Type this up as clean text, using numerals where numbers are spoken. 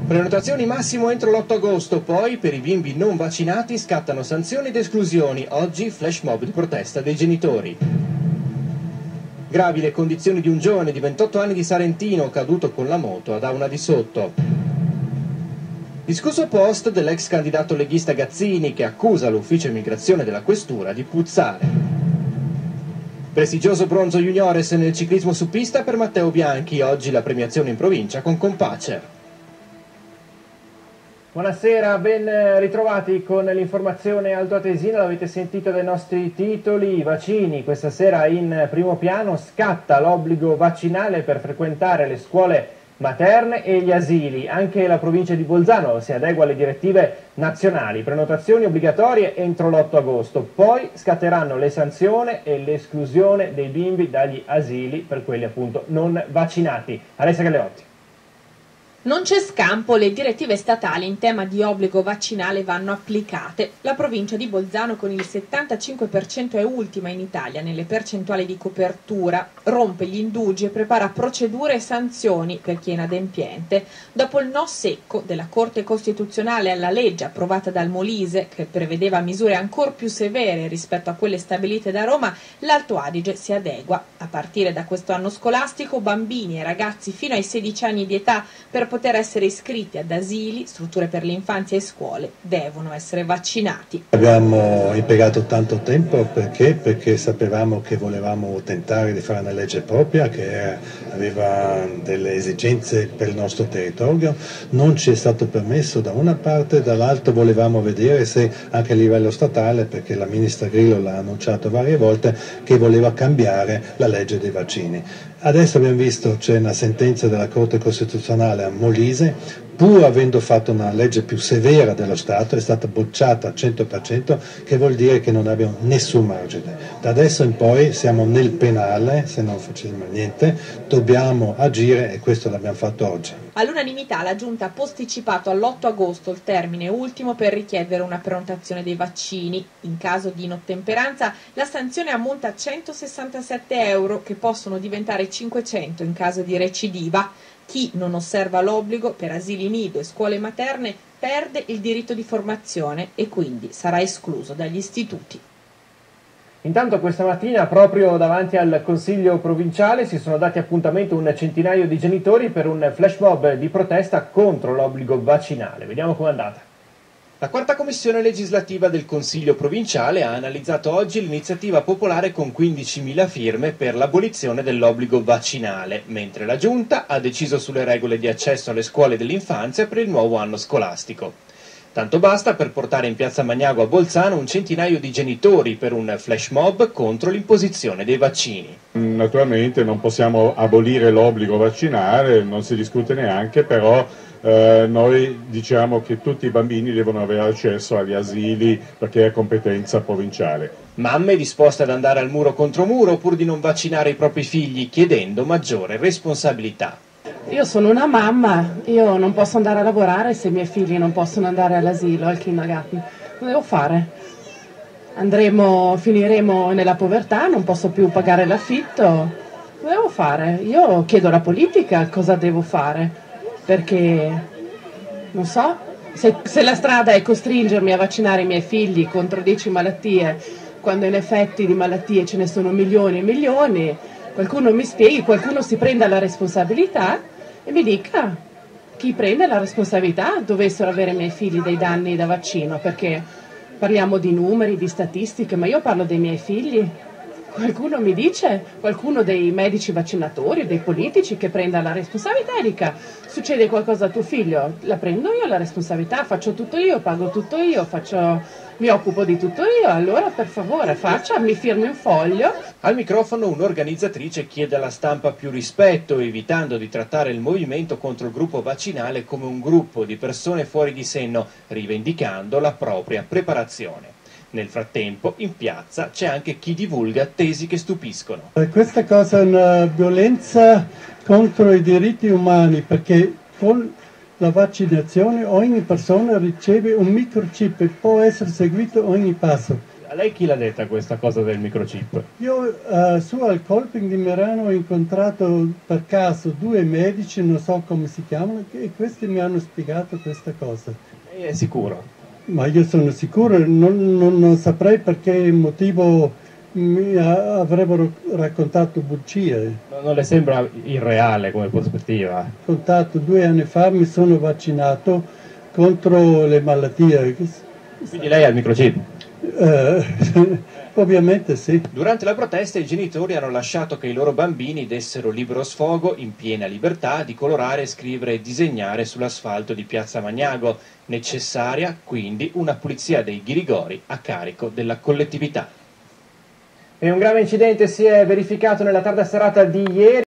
Prenotazioni massimo entro l'8 agosto, poi per i bimbi non vaccinati scattano sanzioni ed esclusioni. Oggi flash mob di protesta dei genitori. Gravi le condizioni di un giovane di 28 anni di Sarentino caduto con la moto ad Auna di Sotto. Discusso post dell'ex candidato leghista Gazzini che accusa l'ufficio immigrazione della questura di puzzare. Prestigioso bronzo juniores nel ciclismo su pista per Matteo Bianchi, oggi la premiazione in provincia con Compacer. Buonasera, ben ritrovati con l'informazione altoatesina, l'avete sentito dai nostri titoli, vaccini. Questa sera in primo piano scatta l'obbligo vaccinale per frequentare le scuole materne e gli asili. Anche la provincia di Bolzano si adegua alle direttive nazionali, prenotazioni obbligatorie entro l'8 agosto, poi scatteranno le sanzioni e l'esclusione dei bimbi dagli asili per quelli appunto non vaccinati. Alessia Galeotti. Non c'è scampo, le direttive statali in tema di obbligo vaccinale vanno applicate. La provincia di Bolzano con il 75% è ultima in Italia nelle percentuali di copertura, rompe gli indugi e prepara procedure e sanzioni per chi è inadempiente. Dopo il no secco della Corte Costituzionale alla legge approvata dal Molise, che prevedeva misure ancora più severe rispetto a quelle stabilite da Roma, l'Alto Adige si adegua. A partire da questo anno scolastico, bambini e ragazzi fino ai 16 anni di età per poter essere iscritti ad asili, strutture per l'infanzia e scuole devono essere vaccinati. Abbiamo impiegato tanto tempo perché sapevamo che volevamo tentare di fare una legge propria che aveva delle esigenze per il nostro territorio, non ci è stato permesso da una parte, dall'altra volevamo vedere se anche a livello statale, perché la ministra Grillo l'ha annunciato varie volte, che voleva cambiare la legge dei vaccini. Adesso abbiamo visto c'è una sentenza della Corte Costituzionale a Molise, pur avendo fatto una legge più severa dello Stato, è stata bocciata al 100%, che vuol dire che non abbiamo nessun margine. Da adesso in poi siamo nel penale, se non facciamo niente, dobbiamo agire e questo l'abbiamo fatto oggi. All'unanimità la Giunta ha posticipato all'8 agosto il termine ultimo per richiedere una prenotazione dei vaccini. In caso di inottemperanza la sanzione ammonta a 167 euro che possono diventare 500 in caso di recidiva. Chi non osserva l'obbligo per asili nido e scuole materne perde il diritto di formazione e quindi sarà escluso dagli istituti. Intanto questa mattina proprio davanti al Consiglio provinciale si sono dati appuntamento un centinaio di genitori per un flash mob di protesta contro l'obbligo vaccinale. Vediamo com'è andata. La quarta commissione legislativa del Consiglio provinciale ha analizzato oggi l'iniziativa popolare con 15.000 firme per l'abolizione dell'obbligo vaccinale, mentre la Giunta ha deciso sulle regole di accesso alle scuole dell'infanzia per il nuovo anno scolastico. Tanto basta per portare in piazza Magnago a Bolzano un centinaio di genitori per un flash mob contro l'imposizione dei vaccini. Naturalmente non possiamo abolire l'obbligo vaccinale, non si discute neanche, però noi diciamo che tutti i bambini devono avere accesso agli asili perché è competenza provinciale. Mamme disposte ad andare al muro contro muro pur di non vaccinare i propri figli, chiedendo maggiore responsabilità. Io sono una mamma, io non posso andare a lavorare se i miei figli non possono andare all'asilo, al kindergarten. Cosa devo fare? Finiremo nella povertà, non posso più pagare l'affitto. Cosa devo fare? Io chiedo alla politica cosa devo fare, perché non so, se la strada è costringermi a vaccinare i miei figli contro 10 malattie, quando in effetti di malattie ce ne sono milioni e milioni, qualcuno mi spieghi, qualcuno si prenda la responsabilità e mi dica chi prende la responsabilità dovessero avere i miei figli dei danni da vaccino, perché parliamo di numeri, di statistiche, ma io parlo dei miei figli. Qualcuno mi dice, qualcuno dei medici vaccinatori, dei politici che prenda la responsabilità e dica succede qualcosa a tuo figlio, la prendo io la responsabilità, faccio tutto io, pago tutto io, mi occupo di tutto io, allora per favore mi firmi un foglio. Al microfono un'organizzatrice chiede alla stampa più rispetto, evitando di trattare il movimento contro il gruppo vaccinale come un gruppo di persone fuori di senno, rivendicando la propria preparazione. Nel frattempo, in piazza c'è anche chi divulga tesi che stupiscono. Questa cosa è una violenza contro i diritti umani, perché con la vaccinazione ogni persona riceve un microchip e può essere seguito ogni passo. lei chi l'ha detta questa cosa del microchip? Io su al Colping di Merano ho incontrato per caso 2 medici, non so come si chiamano, e questi mi hanno spiegato questa cosa. Lei è sicuro? Ma io sono sicuro, non saprei per che motivo mi avrebbero raccontato bugie. Non le sembra irreale come prospettiva? Contato 2 anni fa mi sono vaccinato contro le malattie. Quindi lei ha il microchip? Ovviamente sì. Durante la protesta i genitori hanno lasciato che i loro bambini dessero libero sfogo, in piena libertà, di colorare, scrivere e disegnare sull'asfalto di Piazza Magnago. Necessaria quindi una pulizia dei ghirigori a carico della collettività. E un grave incidente si è verificato nella tarda serata di ieri.